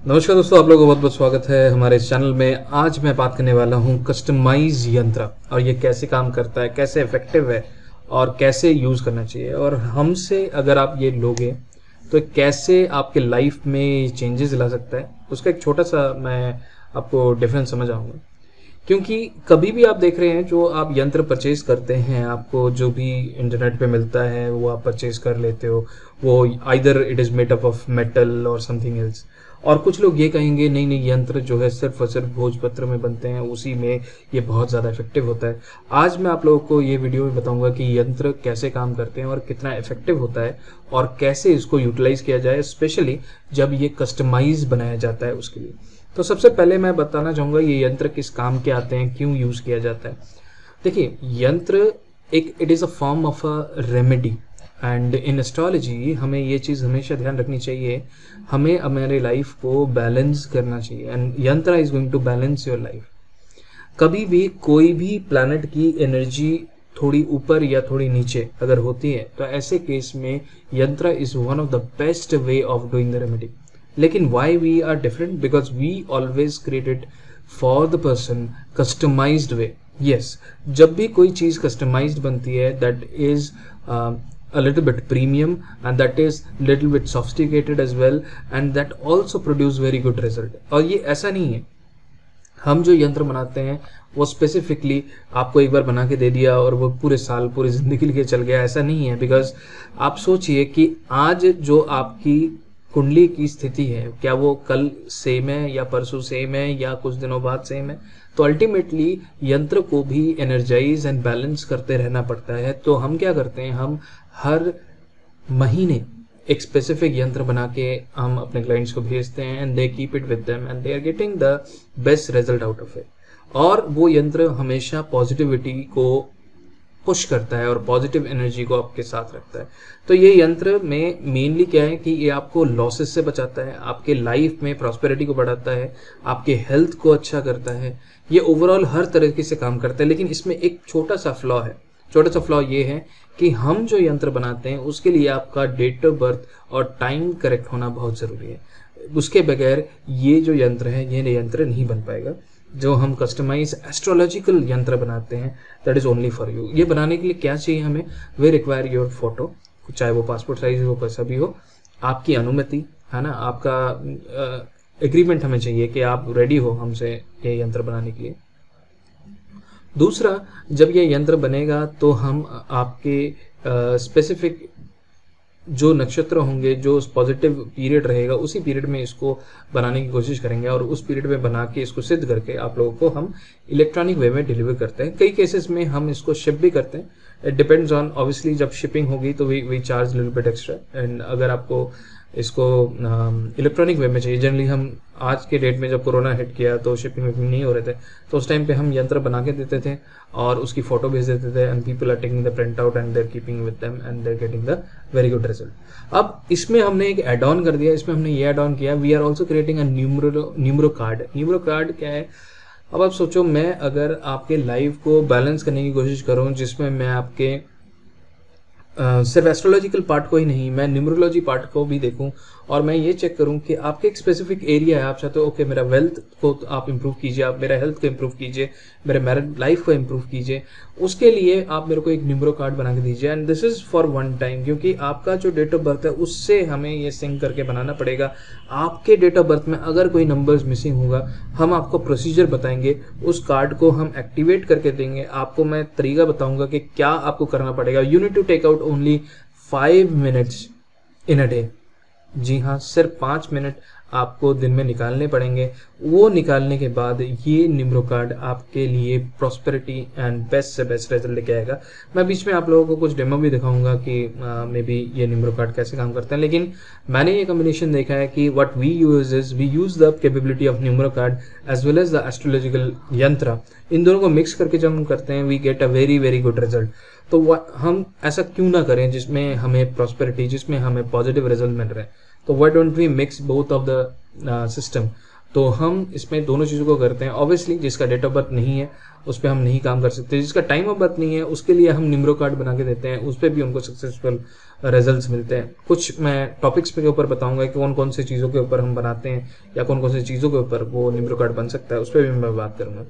नमस्कार दोस्तों, आप लोगों का बहुत बहुत स्वागत है हमारे इस चैनल में। आज मैं बात करने वाला हूं कस्टमाइज यंत्र और ये कैसे काम करता है, कैसे इफेक्टिव है और कैसे यूज़ करना चाहिए। और हमसे अगर आप ये लोगे तो कैसे आपके लाइफ में चेंजेस ला सकता है, उसका एक छोटा सा मैं आपको डिफरेंस समझ आऊँगा। क्योंकि कभी भी आप देख रहे हैं जो आप यंत्र परचेज करते हैं, आपको जो भी इंटरनेट पे मिलता है वो आप परचेज कर लेते हो। वो either it is made up of metal और समथिंग एल्स। और कुछ लोग ये कहेंगे नहीं नहीं, यंत्र जो है सिर्फ और सिर्फ भोजपत्र में बनते हैं, उसी में ये बहुत ज़्यादा इफेक्टिव होता है। आज मैं आप लोगों को ये वीडियो में बताऊंगा कि यंत्र कैसे काम करते हैं और कितना इफेक्टिव होता है और कैसे इसको यूटिलाइज किया जाए, स्पेशली जब ये कस्टमाइज बनाया जाता है उसके लिए। तो सबसे पहले मैं बताना चाहूँगा ये यंत्र किस काम के आते हैं, क्यों यूज़ किया जाता है। देखिए, yantra it is a form of a remedy and in astrology हमें ये चीज़ हमेशा ध्यान रखनी चाहिए, हमें हमारे लाइफ को बैलेंस करना चाहिए and yantra is going to balance your life. कभी भी कोई भी प्लैनेट की एनर्जी थोड़ी ऊपर या थोड़ी नीचे अगर होती है तो ऐसे केस में yantra is one of the best way of doing the remedy. लेकिन why we are different, because we always created for the person customized way. Yes, जब भी कोई चीज़ कस्टमाइज्ड बनती है that is a little bit premium and that is little bit sophisticated as well and that also produce very good result। और ये ऐसा नहीं है हम जो यंत्र बनाते हैं वो स्पेसिफिकली आपको एक बार बना के दे दिया और वो पूरे साल पूरी ज़िंदगी के लिए चल गया, ऐसा नहीं है। बिकॉज आप सोचिए कि आज जो आपकी कुंडली की स्थिति है, क्या वो कल सेम है या परसों सेम है या कुछ दिनों बाद सेम है। तो अल्टीमेटली यंत्र को भी एनर्जाइज एंड बैलेंस करते रहना पड़ता है। तो हम क्या करते हैं, हम हर महीने एक स्पेसिफिक यंत्र बना के हम अपने क्लाइंट्स को भेजते हैं and they keep it with them and they are getting the best result out of it. और वो यंत्र हमेशा पॉजिटिविटी को पुश करता है और पॉजिटिव एनर्जी को आपके साथ रखता है। तो ये यंत्र में मेनली क्या है कि ये आपको लॉसेस से बचाता है, आपके लाइफ में प्रॉस्पेरिटी को बढ़ाता है, आपके हेल्थ को अच्छा करता है, ये ओवरऑल हर तरीके से काम करता है। लेकिन इसमें एक छोटा सा फ्लॉ है। छोटा सा फ्लॉ ये है कि हम जो यंत्र बनाते हैं उसके लिए आपका डेट ऑफ बर्थ और टाइम करेक्ट होना बहुत ज़रूरी है। उसके बगैर ये जो यंत्र है ये यंत्र नहीं बन पाएगा। जो हम कस्टमाइज एस्ट्रोलॉजिकल यंत्र बनाते हैं that is only for you. ये बनाने के लिए क्या चाहिए हमें, वे रिक्वायर योर फोटो, चाहे वो पासपोर्ट साइज हो, कैसा भी हो, आपकी अनुमति है ना, आपका एग्रीमेंट हमें चाहिए कि आप रेडी हो हमसे ये यंत्र बनाने के लिए। दूसरा, जब ये यंत्र बनेगा तो हम आपके स्पेसिफिक जो नक्षत्र होंगे, जो पॉजिटिव पीरियड रहेगा, उसी पीरियड में इसको बनाने की कोशिश करेंगे और उस पीरियड में बना के इसको सिद्ध करके आप लोगों को हम इलेक्ट्रॉनिक वे में डिलीवर करते हैं। कई केसेस में हम इसको शिप भी करते हैं। इट डिपेंड्स ऑन, ऑब्वियसली जब शिपिंग होगी तो we charge little bit extra. And अगर आपको इसको इलेक्ट्रॉनिक वे में चाहिए, जनरली हम आज के डेट में जब कोरोना हिट किया तो शिपिंग विपिंग नहीं हो रहे थे, तो उस टाइम पे हम यंत्र बना के देते थे और उसकी फोटो भेज देते थे and people are taking the print out and they are keeping with them and they are getting the very good result. अब इसमें हमने एक एड ऑन कर दिया, इसमें हमने ये एड ऑन किया, we are also creating a numero card. Numero card क्या है, अब आप सोचो, मैं अगर आपके लाइफ को बैलेंस करने की कोशिश करूँ जिसमें मैं आपके सिर्फ एस्ट्रोलॉजिकल पार्ट को ही नहीं, मैं न्यूमरोलॉजी पार्ट को भी देखूं और मैं ये चेक करूं कि आपके एक स्पेसिफिक एरिया है, आप चाहते हो ओके मेरा वेल्थ को तो आप इंप्रूव कीजिए, आप मेरा हेल्थ को इंप्रूव कीजिए, मेरे मैरिड लाइफ को इंप्रूव कीजिए, उसके लिए आप मेरे को एक न्यूमरो कार्ड बना के दीजिए। And this is for one time, क्योंकि आपका जो डेट ऑफ बर्थ है उससे हमें ये सिंक करके बनाना पड़ेगा। आपके डेट ऑफ बर्थ में अगर कोई नंबर्स मिसिंग होगा, हम आपको प्रोसीजर बताएंगे, उस कार्ड को हम एक्टिवेट करके देंगे। आपको मैं तरीका बताऊंगा कि क्या आपको करना पड़ेगा। You need to take out only 5 minutes in a day. जी हाँ, सिर्फ 5 मिनट आपको दिन में निकालने पड़ेंगे। वो निकालने के बाद ये न्यूमरो कार्ड आपके लिए प्रॉस्पेरिटी एंड बेस्ट से बेस्ट रिजल्ट लेके आएगा। मैं बीच में आप लोगों को कुछ डेमो भी दिखाऊंगा कि मे बी ये न्यूमरो कार्ड कैसे काम करते हैं। लेकिन मैंने ये कॉम्बिनेशन देखा है कि what we use is we use the capability of numero card as well as the astrological yantra. इन दोनों को मिक्स करके जब हम करते हैं we get a very very good result. तो हम ऐसा क्यों ना करें जिसमें हमें प्रॉस्पेरिटी, जिसमें हमें पॉजिटिव रिजल्ट मिल रहे हैं। तो why don't we mix both of the system. तो हम इसमें दोनों चीज़ों को करते हैं। ऑब्वियसली जिसका डेट ऑफ बर्थ नहीं है उस पर हम नहीं काम कर सकते, जिसका टाइम ऑफ बर्थ नहीं है उसके लिए हम निम्रो कार्ड बना के देते हैं, उस पर भी उनको सक्सेसफुल रिजल्ट्स मिलते हैं। कुछ मैं टॉपिक्स के ऊपर बताऊंगा कि कौन कौन सी चीज़ों के ऊपर हम बनाते हैं या कौन कौन सी चीज़ों के ऊपर वो निम्रो कार्ड बन सकता है, उस पर भी मैं बात करूँगा।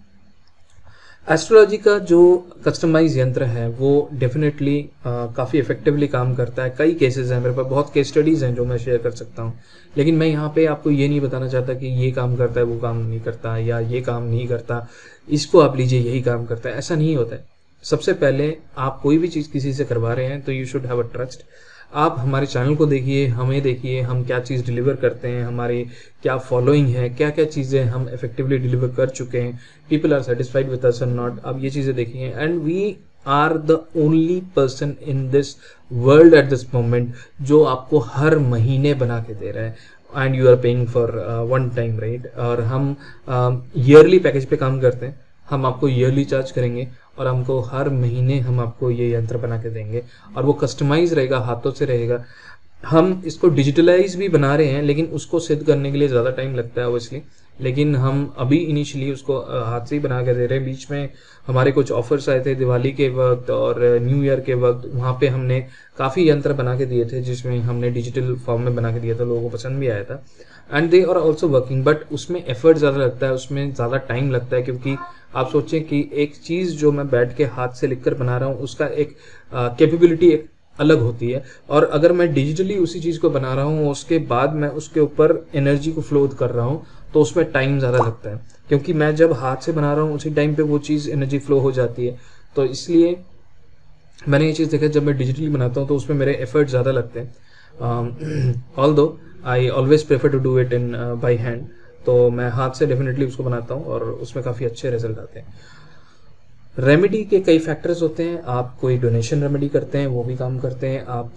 एस्ट्रोलॉजी का जो कस्टमाइज यंत्र है वो डेफिनेटली काफ़ी इफेक्टिवली काम करता है। कई केसेस हैं, मेरे पास बहुत केस स्टडीज़ हैं जो मैं शेयर कर सकता हूँ, लेकिन मैं यहाँ पे आपको ये नहीं बताना चाहता कि ये काम करता है वो काम नहीं करता, या ये काम नहीं करता इसको आप लीजिए यही काम करता है, ऐसा नहीं होता है। सबसे पहले आप कोई भी चीज़ किसी से करवा रहे हैं तो you should have a trust. आप हमारे चैनल को देखिए, हमें देखिए, हम क्या चीज़ डिलीवर करते हैं, हमारी क्या फॉलोइंग है, क्या क्या चीज़ें हम इफेक्टिवली डिलीवर कर चुके हैं, people are satisfied with us और नॉट। आप ये चीज़ें देखिए, and we are the only person in this world at this moment जो आपको हर महीने बना के दे रहा है, and you are paying for one time, right. और हम ईयरली पैकेज पे काम करते हैं, हम आपको ईयरली चार्ज करेंगे और हमको हर महीने हम आपको ये यंत्र बना के देंगे, और वो कस्टमाइज रहेगा, हाथों से रहेगा। हम इसको डिजिटलाइज भी बना रहे हैं, लेकिन उसको सिद्ध करने के लिए ज़्यादा टाइम लगता है ऑब्वियसली, लेकिन हम अभी इनिशियली उसको हाथ से ही बना के दे रहे हैं। बीच में हमारे कुछ ऑफर्स आए थे दिवाली के वक्त और न्यू ईयर के वक्त, वहाँ पे हमने काफ़ी यंत्र बना के दिए थे जिसमें हमने डिजिटल फॉर्म में बना के दिया था, लोगों को पसंद भी आया था, and they are also working. But उसमें एफर्ट ज़्यादा लगता है, उसमें ज़्यादा टाइम लगता है, क्योंकि आप सोचें कि एक चीज़ जो मैं बैठ के हाथ से लिखकर बना रहा हूँ उसका एक कैपेबिलिटी एक अलग होती है, और अगर मैं डिजिटली उसी चीज़ को बना रहा हूँ उसके बाद मैं उसके ऊपर एनर्जी को फ्लो कर रहा हूँ तो उसमें टाइम ज़्यादा लगता है, क्योंकि मैं जब हाथ से बना रहा हूँ उसी टाइम पे वो चीज़ एनर्जी फ्लो हो जाती है। तो इसलिए मैंने ये चीज़ देखा, जब मैं डिजिटली बनाता हूँ तो उसमें मेरे एफर्ट ज़्यादा लगते हैं। Although I always prefer to do it in by hand, तो मैं हाथ से डेफिनेटली उसको बनाता हूँ और उसमें काफ़ी अच्छे रिजल्ट आते हैं। रेमेडी के कई फैक्टर्स होते हैं, आप कोई डोनेशन रेमेडी करते हैं वो भी काम करते हैं, आप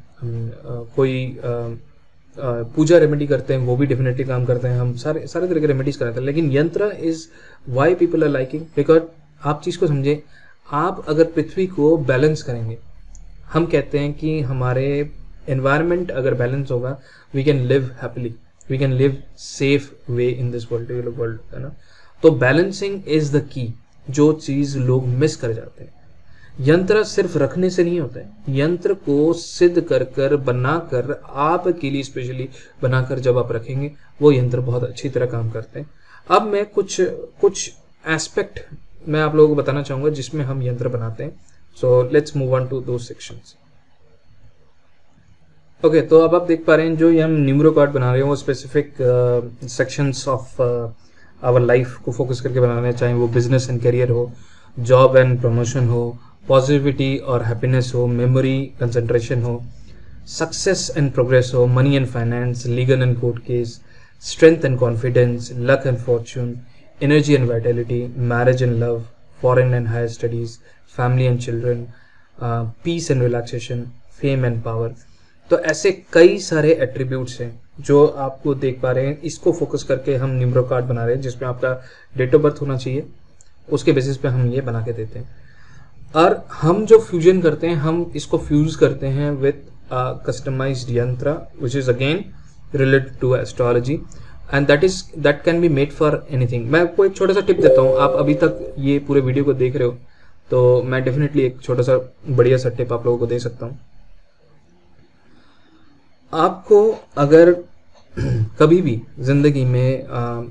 कोई पूजा रेमेडी करते हैं वो भी डेफिनेटली काम करते हैं, हम सारे तरह के रेमेडीज कराते हैं। लेकिन yantra is why people are liking, because आप चीज़ को समझे, आप अगर पृथ्वी को बैलेंस करेंगे, हम कहते हैं कि हमारे एनवायरनमेंट अगर बैलेंस होगा we can live happily, we can live safe way in this world, है ना। तो बैलेंसिंग इज द की, जो चीज़ लोग मिस कर जाते हैं। यंत्र सिर्फ रखने से नहीं होता है, यंत्र को सिद्ध कर कर बनाकर आपके लिए स्पेशली बनाकर जब आप रखेंगे वो यंत्र बहुत अच्छी तरह काम करते हैं। अब मैं कुछ एस्पेक्ट मैं आप लोगों को बताना चाहूँगा जिसमें हम यंत्र बनाते हैं। So let's move on to दो सेक्शंस। ओके, तो अब आप देख पा रहे हैं जो ये हम न्यूमरो कार्ड बना रहे हैं वो specific sections of our life को फोकस करके बनाना है, चाहे वो बिजनेस एंड करियर हो, जॉब एंड प्रमोशन हो, पॉजिटिविटी और हैप्पीनेस हो, मेमोरी कंसंट्रेशन हो, सक्सेस एंड प्रोग्रेस हो, money and finance, legal and court case, strength and confidence, luck and fortune, energy and vitality, marriage and love, foreign and higher studies, family and children, peace and relaxation, fame and power. तो ऐसे कई सारे attributes हैं जो आपको देख पा रहे हैं, इसको फोकस करके हम न्यूमरो कार्ड बना रहे हैं जिसमें आपका डेट ऑफ बर्थ होना चाहिए, उसके बेसिस पे हम ये बना के देते हैं। और हम जो फ्यूजन करते हैं, हम इसको फ्यूज करते हैं with customized yantra which is again related to astrology, and that can be made for anything. मैं आपको एक छोटा सा टिप देता हूँ, आप अभी तक ये पूरे वीडियो को देख रहे हो तो मैं डेफिनेटली एक छोटा सा बढ़िया सा टिप आप लोगों को दे सकता हूँ। आपको अगर कभी भी जिंदगी में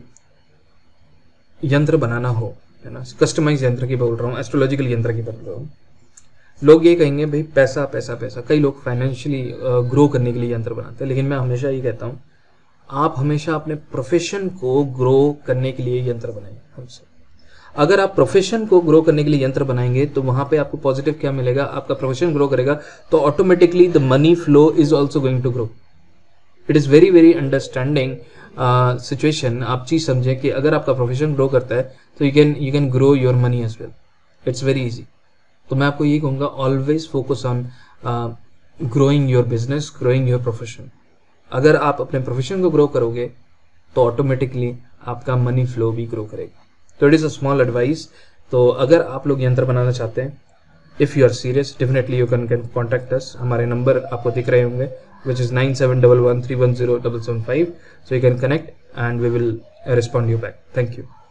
यंत्र बनाना हो, है ना, कस्टमाइज यंत्र की बोल रहा हूँ, एस्ट्रोलॉजिकल यंत्र की बोल रहा हूँ, लोग ये कहेंगे भाई पैसा पैसा पैसा, कई लोग फाइनेंशियली ग्रो करने के लिए यंत्र बनाते हैं, लेकिन मैं हमेशा ये कहता हूँ आप हमेशा अपने प्रोफेशन को ग्रो करने के लिए यंत्र बनाएं हमसे। अगर आप प्रोफेशन को ग्रो करने के लिए यंत्र बनाएंगे तो वहां पे आपको पॉजिटिव क्या मिलेगा, आपका प्रोफेशन ग्रो करेगा तो automatically the money flow is also going to grow. It is very very understanding situation. आप चीज़ समझें कि अगर आपका प्रोफेशन ग्रो करता है तो you can grow your money as well, it's very easy. तो मैं आपको ये कहूँगा always focus on growing your business, growing your profession. अगर आप अपने प्रोफेशन को ग्रो करोगे तो ऑटोमेटिकली आपका मनी फ्लो भी ग्रो करेगा। तो it is a small advice. तो अगर आप लोग यंत्र बनाना चाहते हैं, if you are serious, definitely you can contact us. हमारे नंबर आपको दिख रहे होंगे, which is 9711310775. So you can connect and we will respond you back. Thank you.